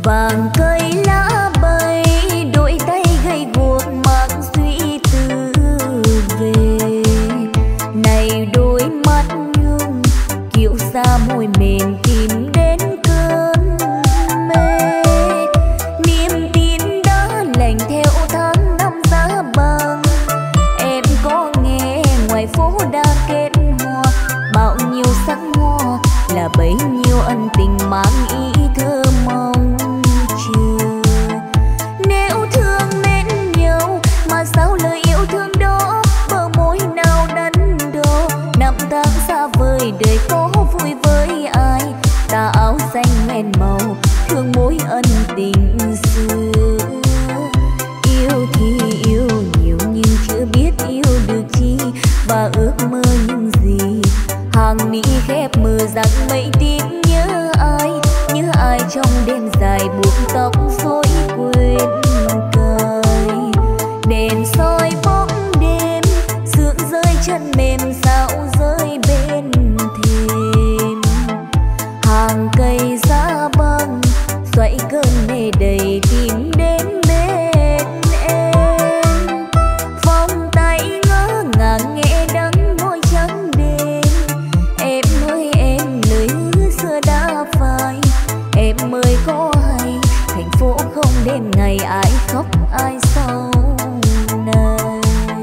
Vàng cây lá bay, đôi tay gầy guộc mang suy tư về. Này đôi mắt nhung kiêu sa môi mềm tìm đến cơn mê. Niềm tin đã lành theo tháng năm giá băng. Em có nghe ngoài phố đã kết hoa, bao nhiêu sắc hoa là bấy nhiêu ân tình mang ý thơ mong chờ. Nếu thương mến nhau mà sao lời yêu thương đó bờ môi nào đắn đo. Năm tháng xa vời đời có vui với ai, tà áo xanh men màu thương mối ân tình xưa. Yêu thì yêu nhiều nhưng chưa biết yêu được chi, và ước mơ những gì hàng mi khép mờ rằng mây tím nhớ ai trong đêm dài buộc tóc rối quên cài. Đèn soi bóng đêm sương rơi chân mềm sao rơi bên thềm. Hàng cây giá băng xoay cơn mê đầy tìm đến bên em. Vòng tay ngỡ ngàng nghe đắng môi trắng đêm. Em ơi em lời hứa xưa đã phai. Em ơi có hay thành phố không đêm ngày ai khóc ai sau này.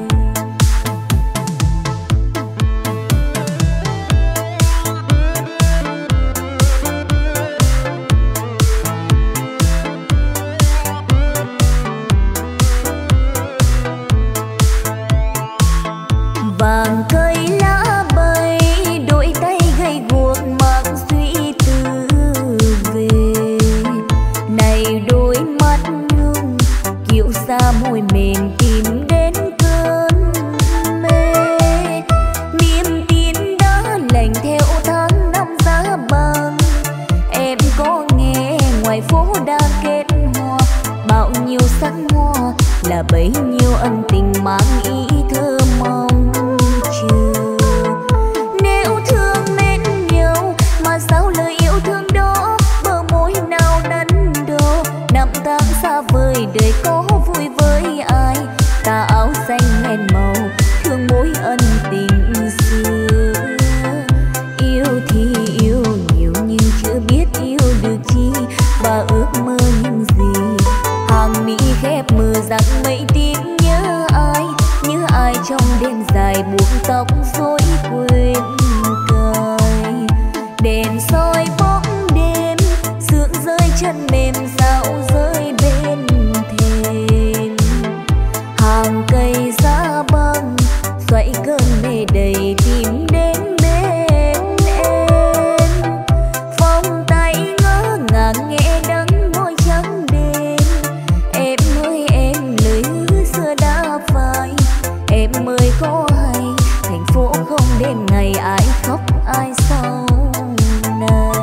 Vàng cây lá bay, đôi tay gầy guộc mang suy tư về. Này đôi mắt nhung kiêu sa môi mềm tìm đến cơn mê. Niềm tin đã lành theo tháng năm giá băng. Em có nghe ngoài phố đã kết hoa, bao nhiêu sắc hoa là bấy nhiêu ân tình mang ý thơ mong chờ. Nếu thương mến nhau mà sao lời yêu thương đó bờ môi nào đắn đo. Năm tháng xa vời đời có vui với ai, tà áo xanh men màu thương mối ân tình xưa. Yêu thì yêu nhiều nhưng chưa biết yêu được chi, và ước mơ những gì hàng mi khép mờ rằng mây tím nhớ ai trong đêm dài buộc tóc rối quên cài. Đèn soi bóng đêm sương rơi chân mềm sao rơi bên thềm. Hàng cây giá băng xoay cơn mê đầy tìm đến bên em. Vòng tay ngỡ ngàng nghe đắng môi trắng đêm. Em ơi em lời hứa xưa đã phai. Em ơi có hay thành phố không đêm ngày ai khóc ai sau này.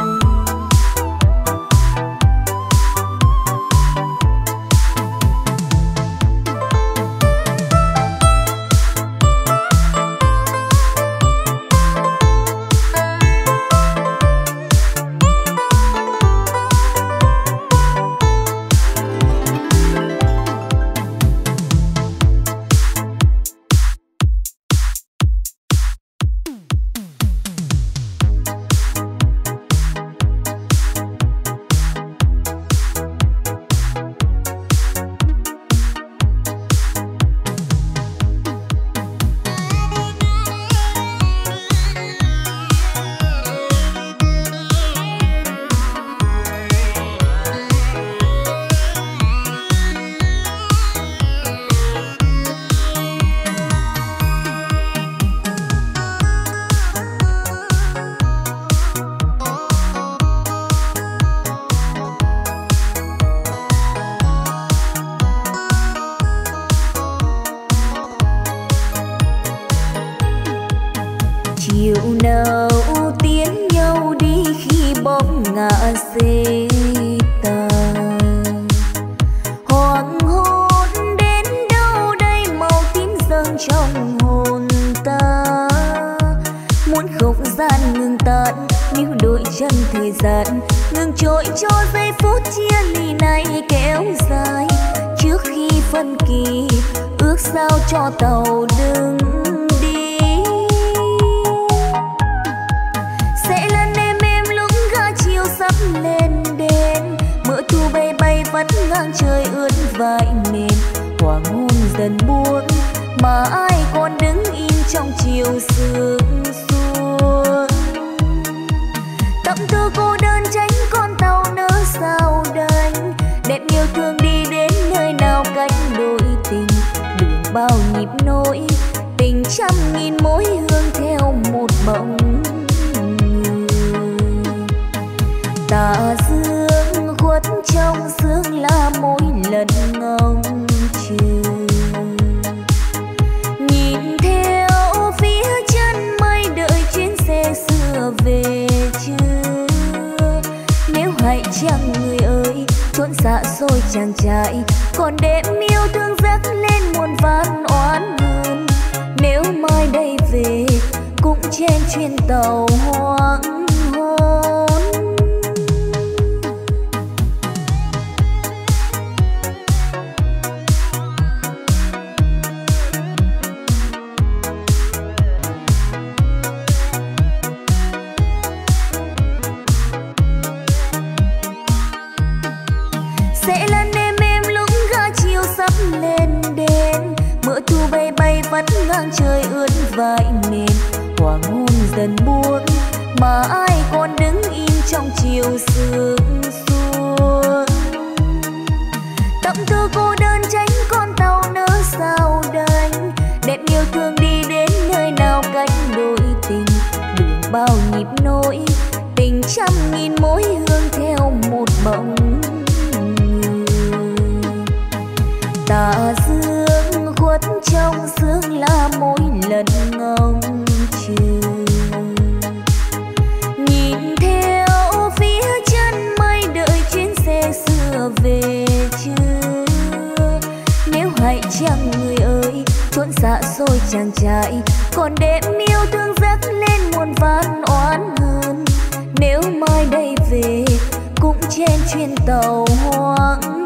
Chiều nào tiến nhau đi khi bóng ngả xê tàn. Hoàng hôn đến đâu đây màu tím dâng trong hồn ta. Muốn không gian ngừng tàn níu đổi chân thời gian, ngừng trôi cho giây phút chia ly này kéo dài. Trước khi phân kỳ ước sao cho tàu đừng đi, sẽ lần em lúc gã chiều sắp lên đèn. Mưa thu bay bay vẫn ngang trời ướt vai nền, hoàng hôn dần buông mà ai còn đứng im trong chiều sương xuống. Tâm tư cô đơn tránh con tàu nỡ sao đành, đẹp yêu thương đi đến nơi nào cách đôi tình. Đường bao nhịp nỗi tình trăm nghìn mối hương theo một bóng người. Tà dương khuất trong sương là mỗi lần ngóng chờ, nhìn theo phía chân mây đợi chuyến xe xưa về chưa. Nếu hãy chăng người ơi chốn xa xôi chàng trai, còn đêm yêu thương dâng lên muôn vàn oán hờn. Nếu mai đây về cũng trên chuyến tàu hoang hôn. Sẽ lần em lúc gã chiều sắp lên đèn. Mưa thu bay bay vẫn ngang trời ướt vai nền, hoàng hôn dần buông mà ai còn đứng im trong chiều sương xuống. Tâm tư cô đơn tránh con tàu nỡ sao đành, đẹp yêu thương đi đến nơi nào cách đôi tình. Đường bao nhịp nỗi tình trăm nghìn mối hương theo một bóng người. Tà dương khuất trong sương là mỗi lần ngóng chờ, nhìn theo phía chân mây đợi chuyến xe xưa về chưa. Nếu hãy chăng người ơi chốn xa xôi chàng trai, còn đêm yêu thương dâng lên muôn vàn oán hờn. Nếu mai đây về cũng trên chuyến tàu hoang hôn.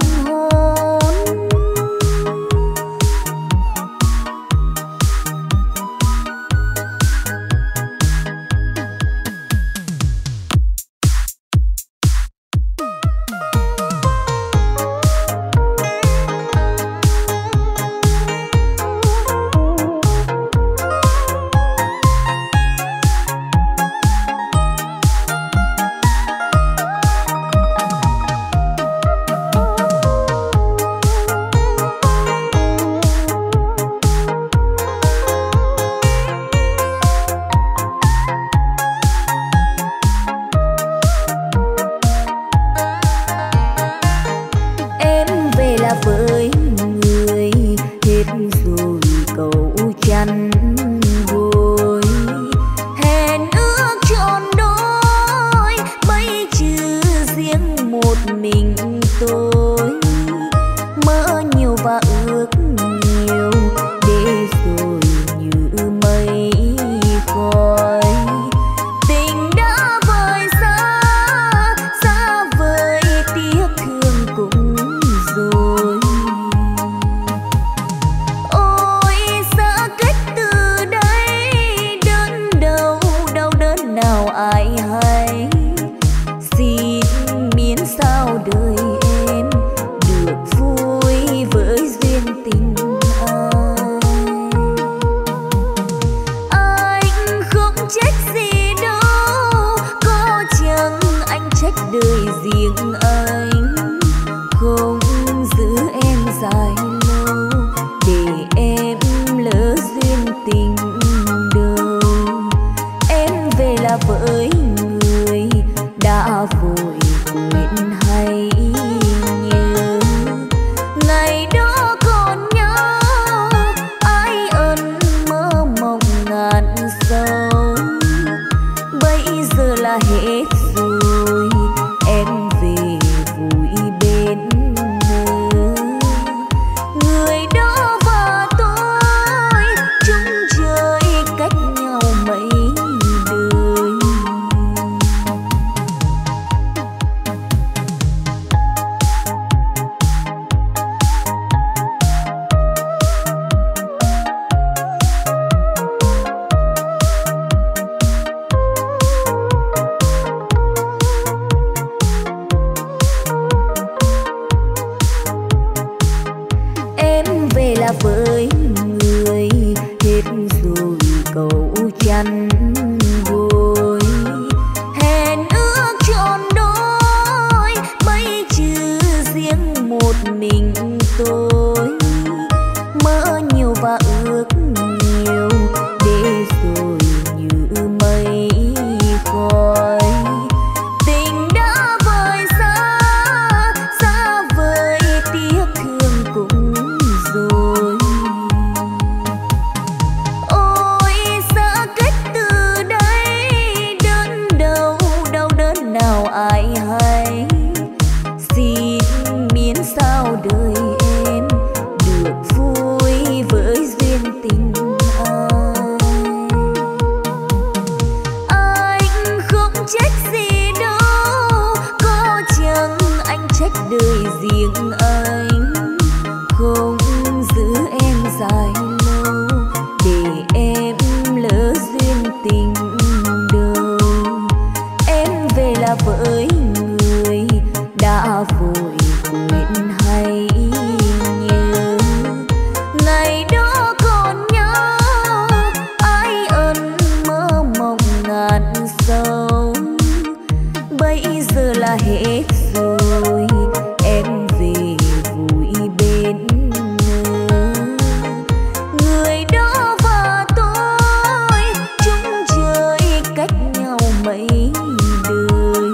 tình anh không giữ em dài lâu, để em lỡ duyên tình đầu. Em về là với người đã vội quên hay nhớ, ngày đó còn nhau ai ân mơ mộng ngàn sâu. Bây giờ là hết rồi, em về vui bên nhớ. Người đó và tôi chung trời cách nhau mấy đời.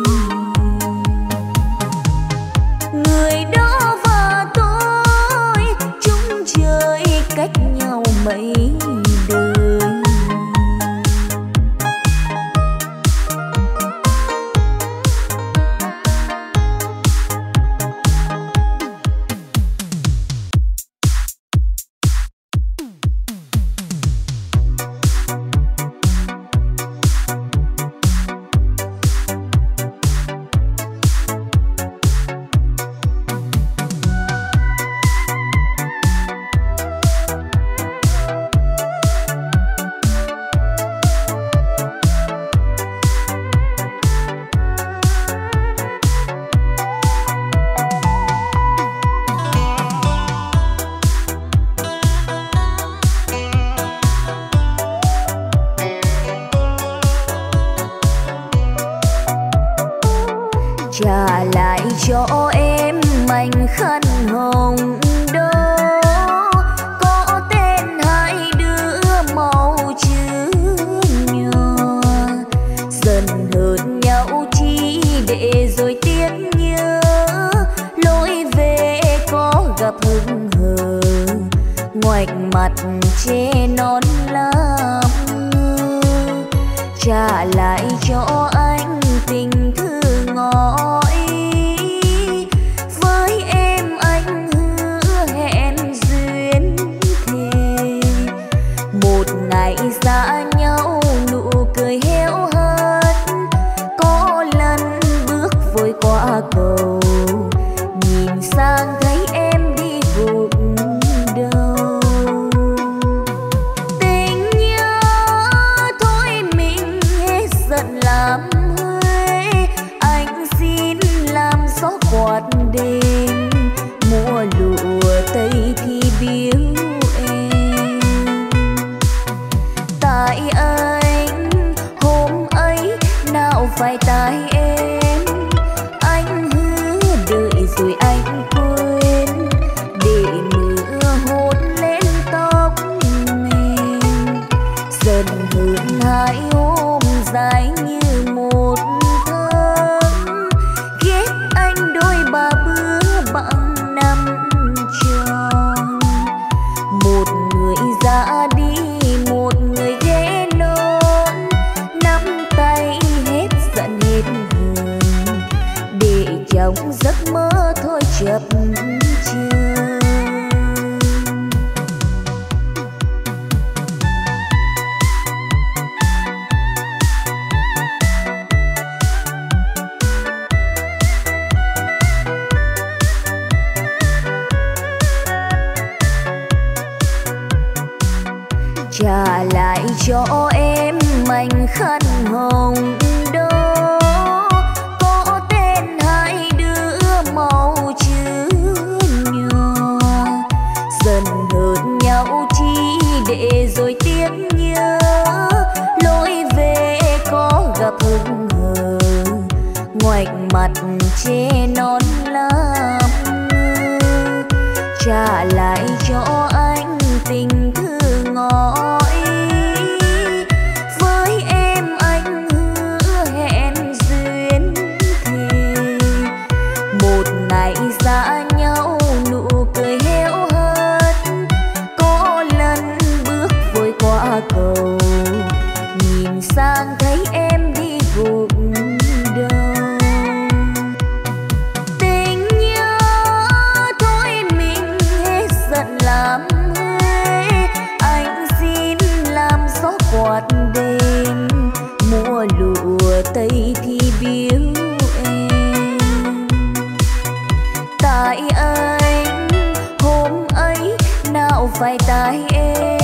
Người đó và tôi chung trời cách nhau mấy đời. Trả lại cho em mảnh khăn hồng đó, có tên hai đứa màu chữ nhòa. Dần hờn nhau chi để rồi tiếc nhớ, lối về có gặp hững hờ, ngoạch mặt che nón làm ngơ. Trả lại cho anh tình thương ngỏ ý, với em anh hứa hẹn duyên thề. Một ngày xa nhau nụ cười héo hắt, có lần bước vội qua cầu, nhìn sang thấy em đi gục đầu. Tình nhớ thôi mình hết giận làm gió quạt đêm, mùa lụa tây thì biếu em. Tại anh hôm ấy nào phải tại em, anh hứa đợi rồi anh quên, để mưa hôn lên tóc mình. Dần hơn hai hôm dài như một ba bữa bằng năm tròn. Một người ra đi, một người ghé non, nắm tay hết giận hết hờn, để trong giấc mơ thôi chập chờn. Trả lại cho em mảnh khăn hồng đó, có tên hai đứa màu chữ nhòa. Dần hờn nhau chi để rồi tiếc nhớ, lối về có gặp hững hờ, ngoạch mặt che nón làm ngơ. Trả lại cho anh tình thương ngỏ ý, với em anh hứa hẹn duyên thề. Một ngày xa nhau nụ cười héo hắt, có lần bước vội qua cầu, nhìn sang thấy em đi gục đầu. Tình nhớ thôi mình hết giận làm quạt đêm, mùa lụa tây thì biếu em. Tại tại anh, hôm ấy nào phải tại em.